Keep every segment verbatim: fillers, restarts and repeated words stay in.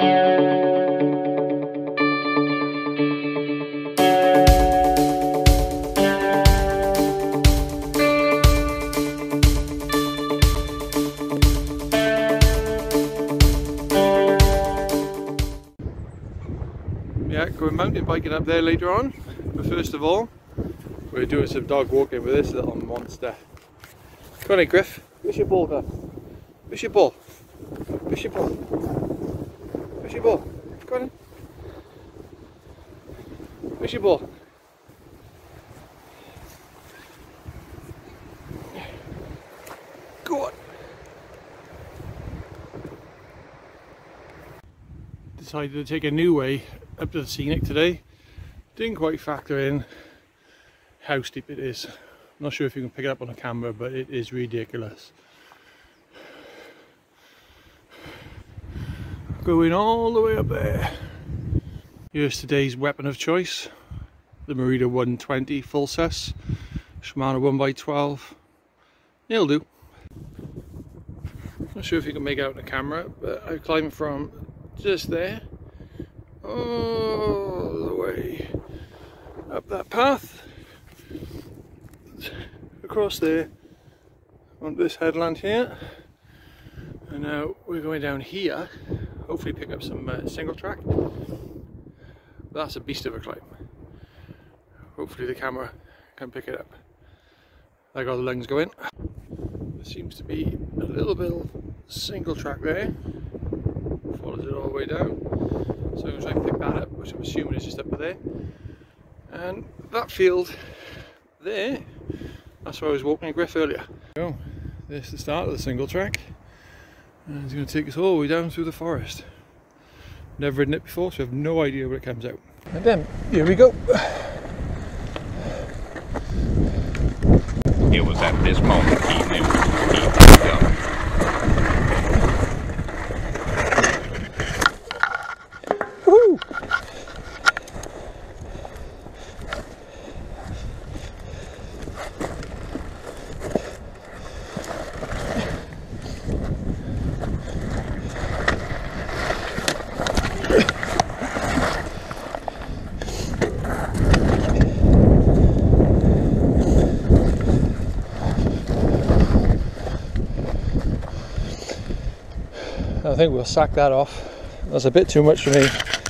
Yeah, going mountain biking up there later on, but first of all we're doing some dog walking with this little monster. Come on in, Griff. Where's your ball, Griff? Where's your ball? Where's your ball? Where's your ball? Come on in. Where's your ball? Go on. Decided to take a new way up to the scenic today. Didn't quite factor in how steep it is. I'm not sure if you can pick it up on a camera, but it is ridiculous. Going all the way up there. Here's today's weapon of choice, the Merida one twenty full S E S, Shimano one by twelve. It'll do. Not sure if you can make out in the camera, but I climbed from just there all the way up that path, across there on this headland here, and now we're going down here, hopefully pick up some uh, single track. That's a beast of a climb. Hopefully the camera can pick it up. I got the lungs going. There seems to be a little bit of single track there, follows it all the way down, so I'm going to try and pick that up, which I'm assuming is just up there. And that field there, that's where I was walking a Griff earlier. So there's the start of the single track, and it's going to take us all the way down through the forest. Never ridden it before, so I have no idea where it comes out. And then here we go. It was at this moment he knew he had done. Woohoo! I think we'll sack that off. That's a bit too much for me.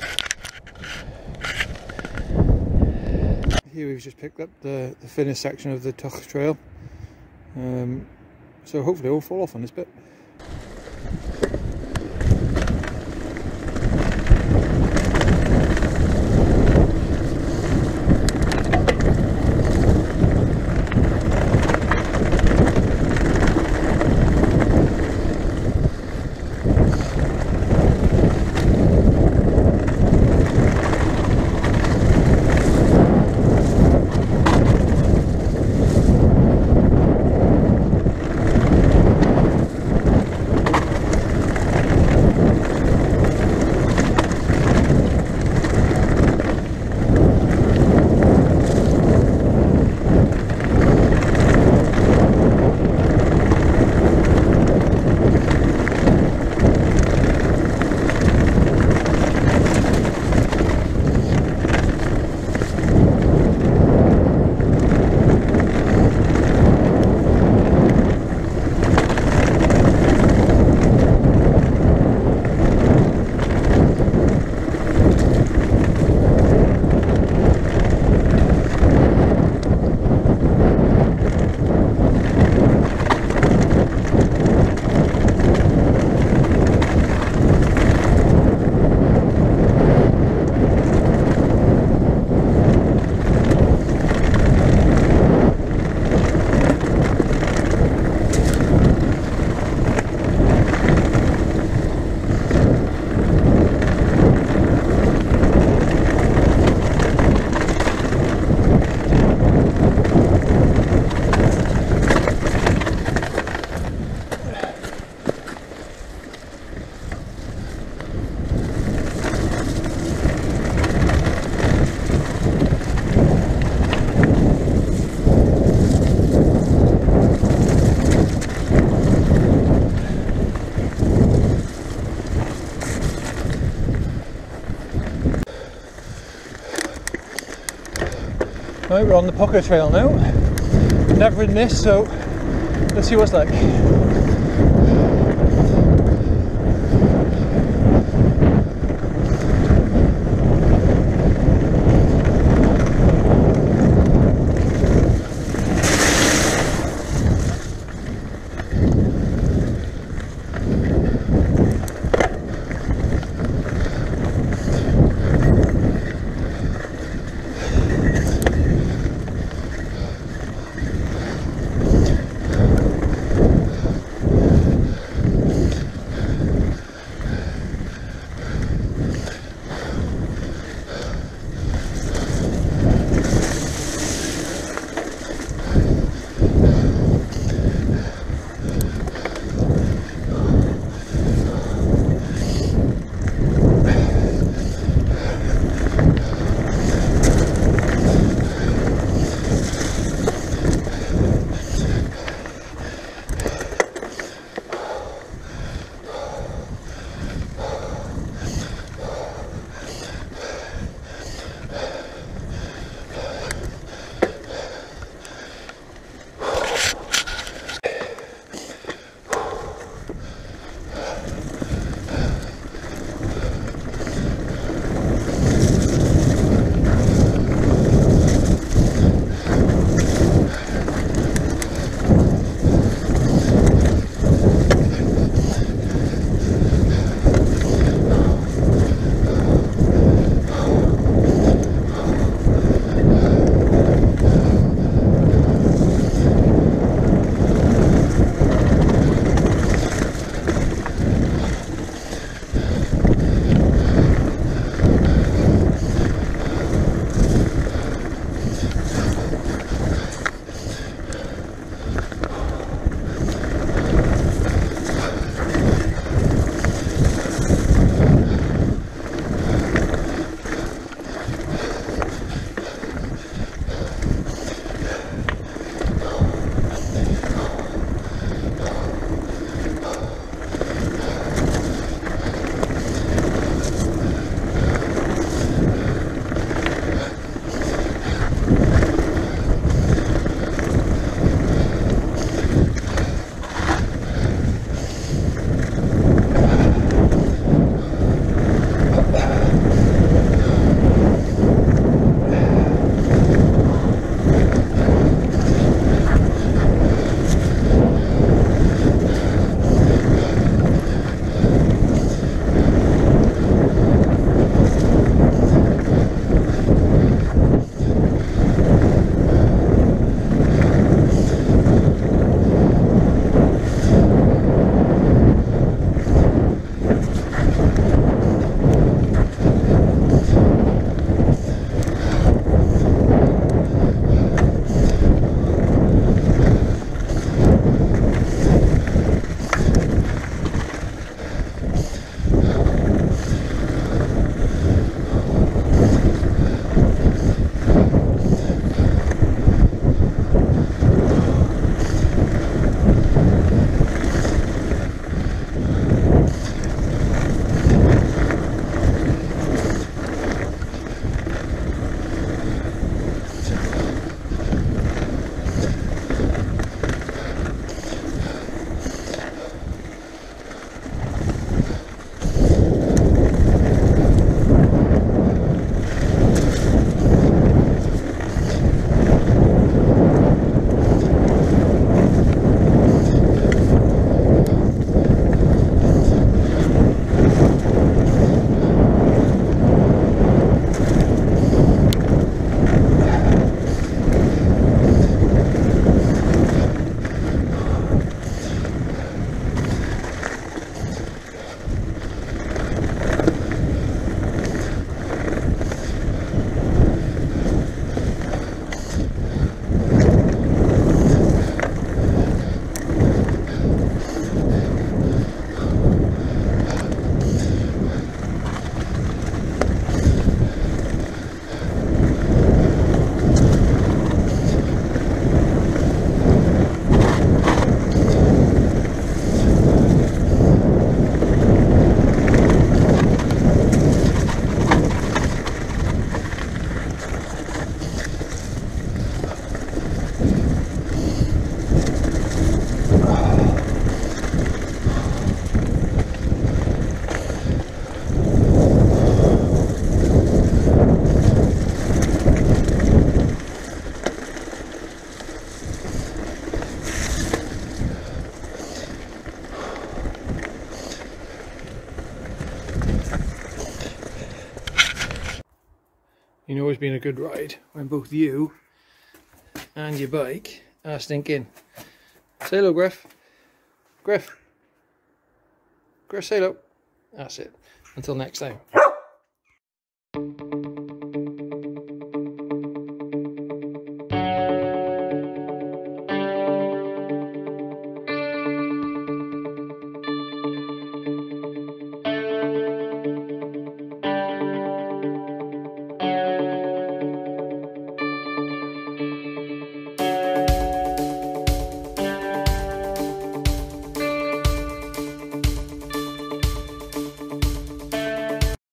Here we've just picked up the, the finished section of the Tuch Trail. Um, so hopefully it won't fall off on this bit. Right, we're on the Pucker Trail now. Never ridden this, so let's see what it's like. You know it's been a good ride when both you and your bike are stinking. Say hello, Griff. Griff. Griff, say hello. That's it. Until next time.